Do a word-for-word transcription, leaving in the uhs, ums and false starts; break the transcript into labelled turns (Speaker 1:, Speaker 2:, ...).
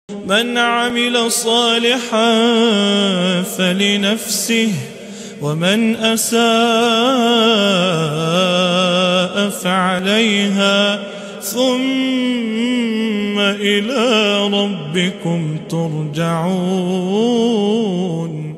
Speaker 1: من عمل صالحا فلنفسه ومن أساء فعليها ثم إلى ربكم ترجعون.